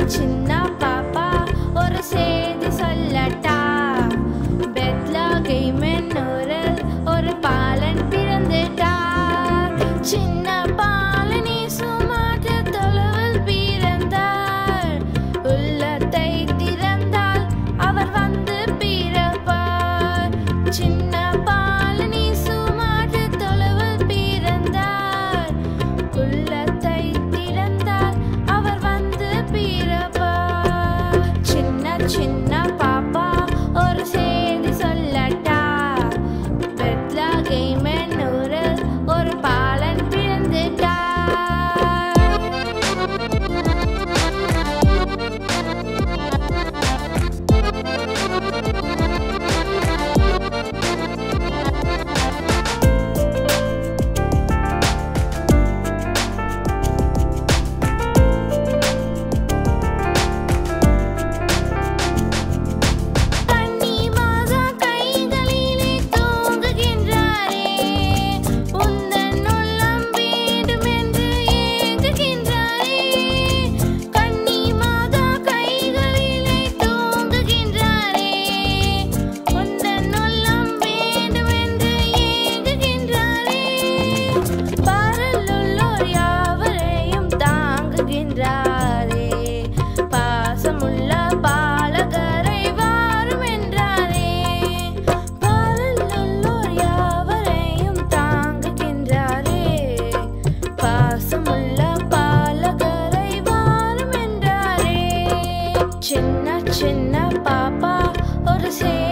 சின்ன பாப்பா ஒரு செய்தி சொல்லட்டா. பெத்லகேமின் ஊரில் ஒரு பாலன் பிறந்துட்டார். சின்ன பாலன் இயேசு மாட்டுத் தொழுவில் பிறந்தார். உள்ளத்தை திறந்தால் அவர் வந்து பிறப்பார். சின்ன பாலன் இயேசு மாட்டுத் தொழுவில் பிறந்தார். உள்ளத்தை திறந்தால் அவர் வந்து பிறப்பார். சின்ன சின்ன பாப்பா ஒரு செய்தி சொல்லட்டா. பெத்லகேமின் ஊரில் ஒரு பாலன் பிறந்துட்டார். கன்னிமாதா கைகளிலே தூங்குகின்றாரே. உந்தன் உள்ளம் வேண்டுமென்று ஏங்குகின்றாரே. கன்னிமாதா கைகளிலே தூங்குகின்றாரே. உந்தன் உள்ளம் வேண்டுமென்று ஏங்குகின்றாரே. பாரிலுள்ளோர் யாவரையும் தாங்குகின்றாரே. பாசமுள்ள பாலகரை வாரும் என்றாரே. பாரிலுள்ளோர் யாவரையும் தாங்குகின்றாரே. பாசமுள்ள பாலகரை வாரும் என்றாரே. சின்ன சின்ன பாப்பா ஒரு